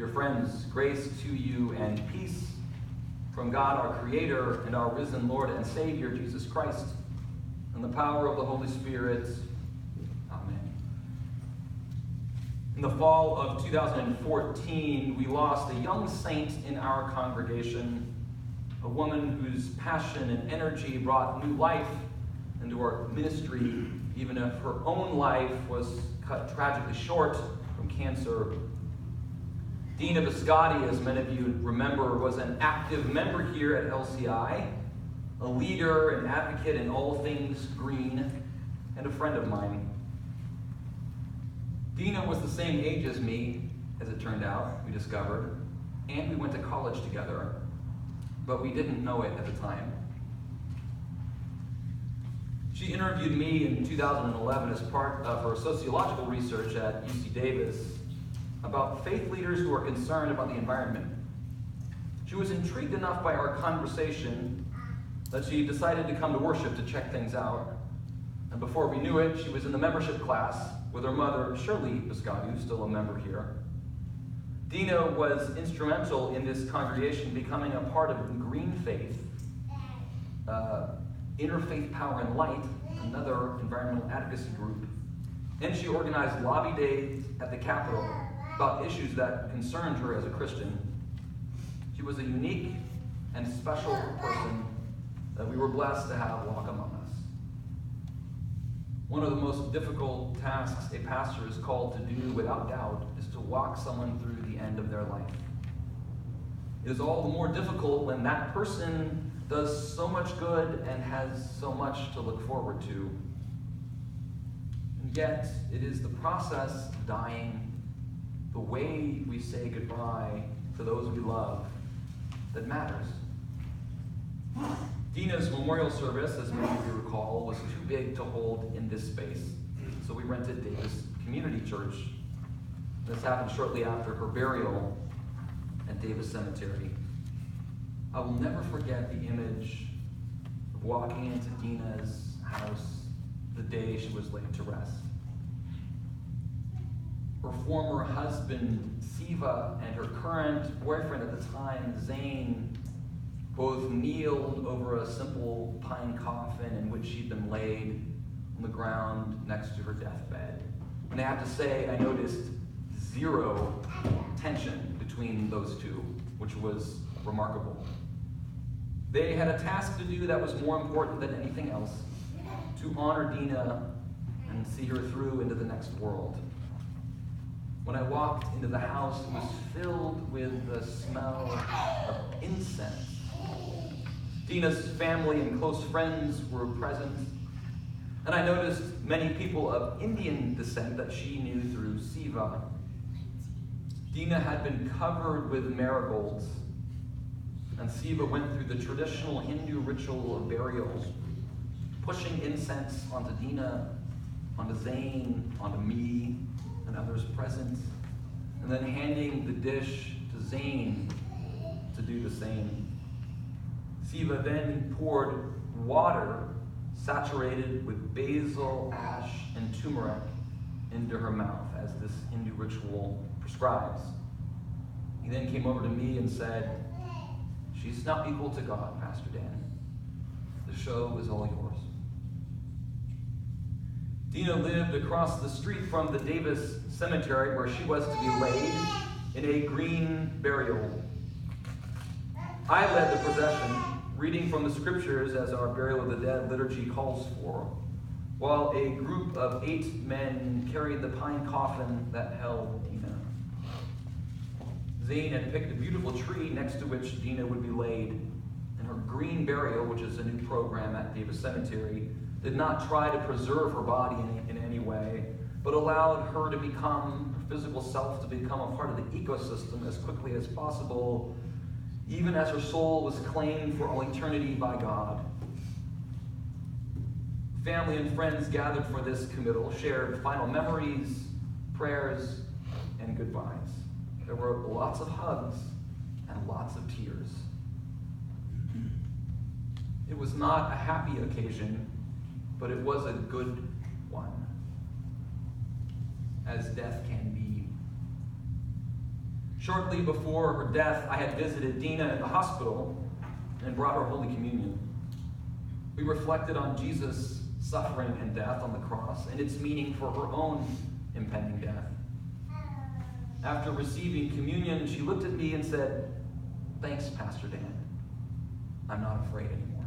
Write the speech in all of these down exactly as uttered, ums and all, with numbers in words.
Dear friends, grace to you and peace from God our Creator and our risen Lord and Savior, Jesus Christ, and the power of the Holy Spirit. Amen. In the fall of two thousand fourteen, we lost a young saint in our congregation, a woman whose passion and energy brought new life into our ministry, even if her own life was cut tragically short from cancer. Dina Biscotti, as many of you remember, was an active member here at L C I, a leader and advocate in all things green, and a friend of mine. Dina was the same age as me, as it turned out, we discovered, and we went to college together, but we didn't know it at the time. She interviewed me in two thousand eleven as part of her sociological research at U C Davis about faith leaders who are concerned about the environment. She was intrigued enough by our conversation that she decided to come to worship to check things out. And before we knew it, she was in the membership class with her mother, Shirley Biscotti, who's still a member here. Dina was instrumental in this congregation becoming a part of Green Faith, uh, Interfaith Power and Light, another environmental advocacy group. And she organized lobby days at the Capitol about issues that concerned her as a Christian. She was a unique and special person that we were blessed to have walk among us. One of the most difficult tasks a pastor is called to do, without doubt, is to walk someone through the end of their life. It is all the more difficult when that person does so much good and has so much to look forward to. And yet, it is the process of dying, the way we say goodbye to those we love, that matters. Dina's memorial service, as many of you recall, was too big to hold in this space, so we rented Davis Community Church. This happened shortly after her burial at Davis Cemetery. I will never forget the image of walking into Dina's house the day she was laid to rest. Her former husband, Siva, and her current boyfriend at the time, Zane, both kneeled over a simple pine coffin in which she'd been laid on the ground next to her deathbed. And I have to say, I noticed zero tension between those two, which was remarkable. They had a task to do that was more important than anything else, to honor Dina and see her through into the next world. When I walked into the house, it was filled with the smell of incense. Dina's family and close friends were present, and I noticed many people of Indian descent that she knew through Siva. Dina had been covered with marigolds, and Siva went through the traditional Hindu ritual of burial, pushing incense onto Dina, onto Zane, onto me, and others present, and then handing the dish to Zane to do the same. Siva then poured water saturated with basil, ash, and turmeric into her mouth, as this Hindu ritual prescribes. He then came over to me and said, "She's not equal to God, Pastor Dan. The show is all yours." Dina lived across the street from the Davis Cemetery, where she was to be laid in a green burial. I led the procession, reading from the scriptures as our Burial of the Dead liturgy calls for, while a group of eight men carried the pine coffin that held Dina. Zane had picked a beautiful tree next to which Dina would be laid, and her green burial, which is a new program at Davis Cemetery, did not try to preserve her body in, in any way, but allowed her to become, her physical self to become a part of the ecosystem as quickly as possible, even as her soul was claimed for all eternity by God. Family and friends gathered for this committal, shared final memories, prayers, and goodbyes. There were lots of hugs and lots of tears. It was not a happy occasion, but it was a good one, as death can be. Shortly before her death, I had visited Dina at the hospital and brought her Holy Communion. We reflected on Jesus' suffering and death on the cross and its meaning for her own impending death. After receiving communion, she looked at me and said, "Thanks, Pastor Dan. I'm not afraid anymore."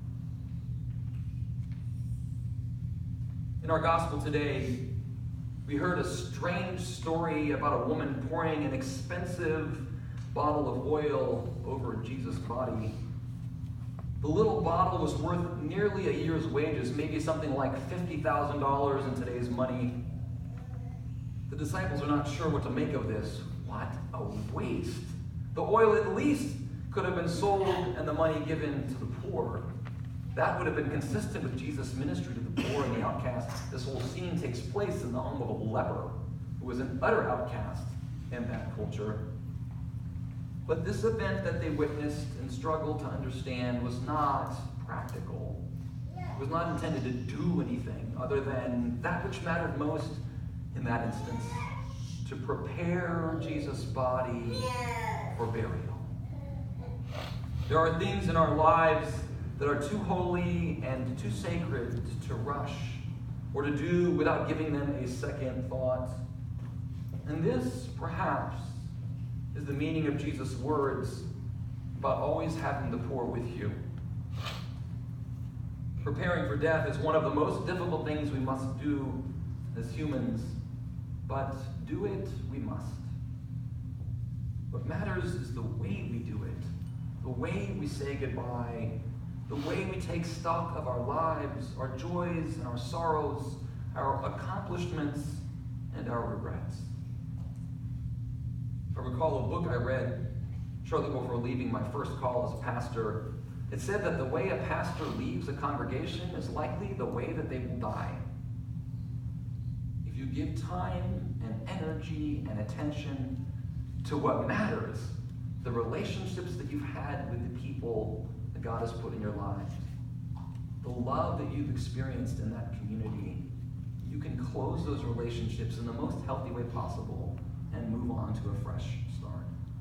In our gospel today, we heard a strange story about a woman pouring an expensive bottle of oil over Jesus' body. The little bottle was worth nearly a year's wages, maybe something like fifty thousand dollars in today's money. The disciples are not sure what to make of this. What a waste. The oil at least could have been sold and the money given to the poor. That would have been consistent with Jesus' ministry to the poor and the outcast. This whole scene takes place in the home of a leper who was an utter outcast in that culture. But this event that they witnessed and struggled to understand was not practical. It was not intended to do anything other than that which mattered most in that instance, to prepare Jesus' body for burial. There are things in our lives that are too holy and too sacred to rush or to do without giving them a second thought. And this, perhaps, is the meaning of Jesus' words about always having the poor with you. Preparing for death is one of the most difficult things we must do as humans, but do it we must. What matters is the way we do it, the way we say goodbye, the way we take stock of our lives, our joys and our sorrows, our accomplishments and our regrets. I recall a book I read shortly before leaving my first call as a pastor. It said that the way a pastor leaves a congregation is likely the way that they will die. If you give time and energy and attention to what matters, the relationships that you've had with the people that God has put in your lives, the love that you've experienced in that community, you can close those relationships in the most healthy way possible and move on to a fresh start.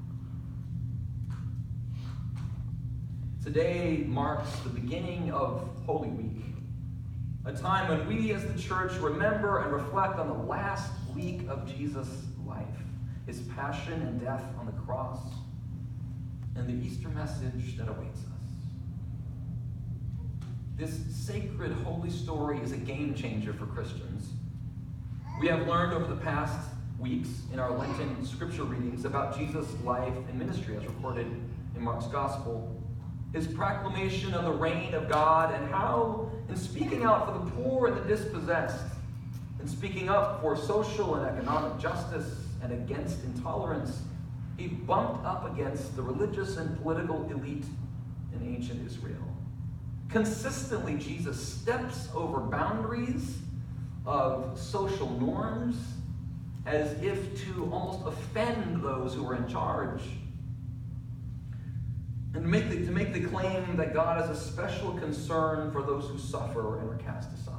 Today marks the beginning of Holy Week, a time when we as the church remember and reflect on the last week of Jesus' life, his passion and death on the cross, and the Easter message that awaits us. This sacred, holy story is a game changer for Christians. We have learned over the past weeks in our Lenten scripture readings about Jesus' life and ministry as recorded in Mark's Gospel, his proclamation of the reign of God, and how, in speaking out for the poor and the dispossessed, and speaking up for social and economic justice and against intolerance, he bumped up against the religious and political elite in ancient Israel. Consistently, Jesus steps over boundaries of social norms as if to almost offend those who are in charge, and make the, to make the claim that God has a special concern for those who suffer and are cast aside.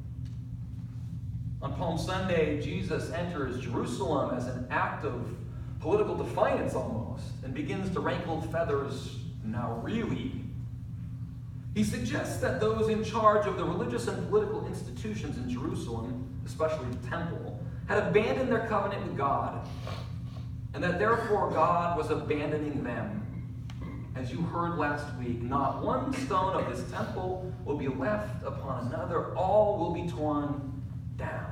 On Palm Sunday, Jesus enters Jerusalem as an act of political defiance almost, and begins to rankle feathers now really. He suggests that those in charge of the religious and political institutions in Jerusalem, especially the temple, had abandoned their covenant with God, and that therefore God was abandoning them. As you heard last week, not one stone of this temple will be left upon another. All will be torn down.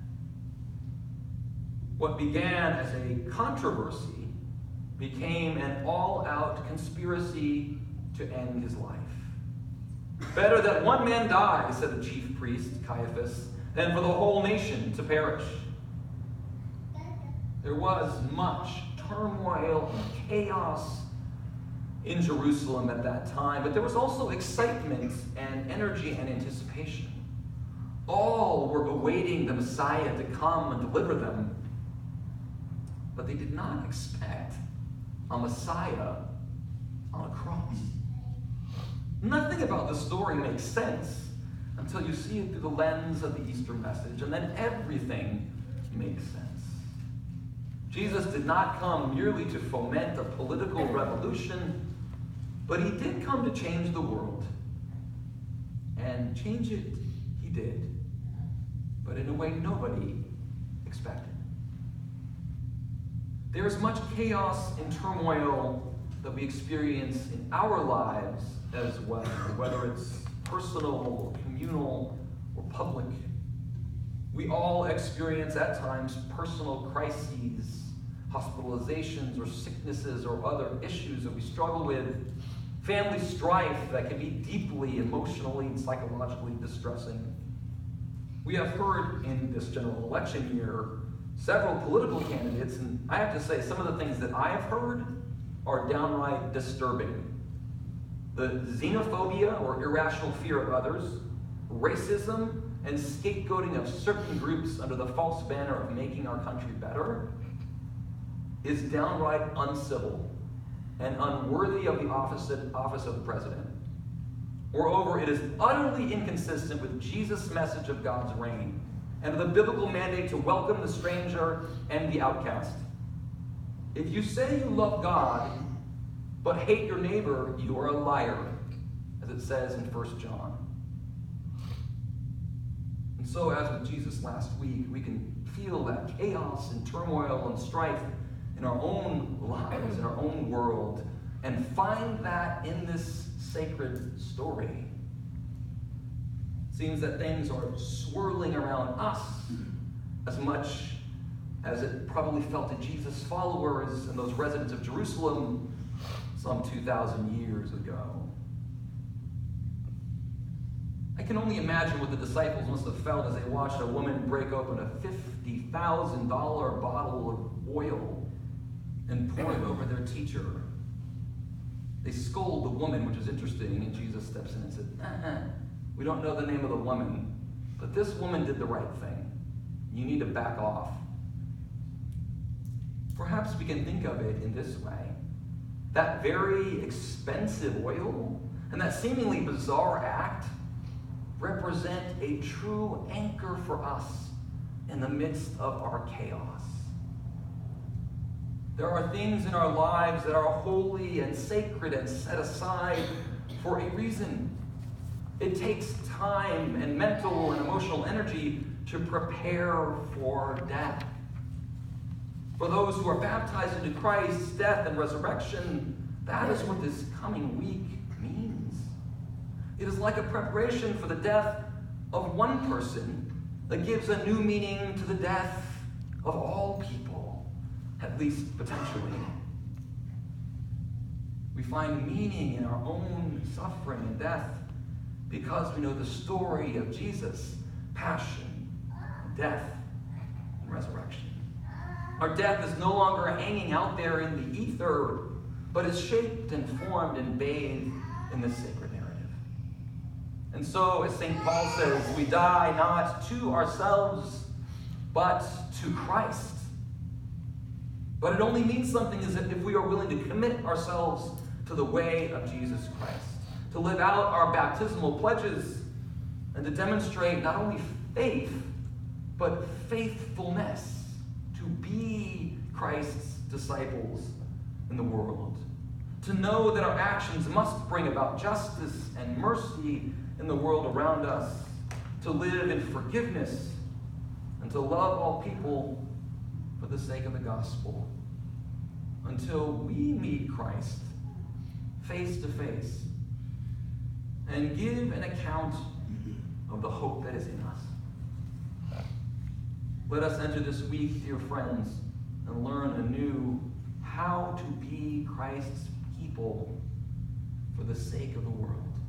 What began as a controversy became an all-out conspiracy to end his life. Better that one man die, said the chief priest, Caiaphas, than for the whole nation to perish. There was much turmoil and chaos in Jerusalem at that time, but there was also excitement and energy and anticipation. All were awaiting the Messiah to come and deliver them, but they did not expect a Messiah on a cross. Nothing about the story makes sense until you see it through the lens of the Easter message, and then everything makes sense. Jesus did not come merely to foment a political revolution, but he did come to change the world. And change it he did, but in a way nobody expected. There is much chaos and turmoil that we experience in our lives as well, whether it's personal or communal or public. We all experience at times personal crises, hospitalizations or sicknesses or other issues that we struggle with, family strife that can be deeply emotionally and psychologically distressing. We have heard in this general election year several political candidates, and I have to say some of the things that I have heard are downright disturbing. The xenophobia or irrational fear of others, racism, and scapegoating of certain groups under the false banner of making our country better is downright uncivil and unworthy of the office, office of the president. Moreover, it is utterly inconsistent with Jesus' message of God's reign and the biblical mandate to welcome the stranger and the outcast. If you say you love God but hate your neighbor, you are a liar, as it says in First John. And so, as with Jesus last week, we can feel that chaos and turmoil and strife in our own lives, in our own world, and find that in this sacred story. It seems that things are swirling around us as much as it probably felt to Jesus' followers and those residents of Jerusalem some two thousand years ago. I can only imagine what the disciples must have felt as they watched a woman break open a fifty thousand dollars bottle of oil and pour it over their teacher. They scold the woman, which is interesting, and Jesus steps in and said, uh-uh. We don't know the name of the woman, but this woman did the right thing. You need to back off. Perhaps we can think of it in this way. That very expensive oil and that seemingly bizarre act represent a true anchor for us in the midst of our chaos. There are things in our lives that are holy and sacred and set aside for a reason. It takes time and mental and emotional energy to prepare for death. For those who are baptized into Christ's death and resurrection, that is what this coming week means. It is like a preparation for the death of one person that gives a new meaning to the death of all people, at least potentially. We find meaning in our own suffering and death because we know the story of Jesus' passion, death, and resurrection. Our death is no longer hanging out there in the ether, but is shaped and formed and bathed in this sacred narrative. And so, as Saint Paul says, we die not to ourselves, but to Christ. But it only means something is if we are willing to commit ourselves to the way of Jesus Christ, to live out our baptismal pledges, and to demonstrate not only faith, but faithfulness, to be Christ's disciples in the world. To know that our actions must bring about justice and mercy in the world around us, to live in forgiveness, and to love all people for the sake of the gospel, until we meet Christ face to face and give an account of the hope that is in us. Let us enter this week, dear friends, and learn anew how to be Christ's people for the sake of the world.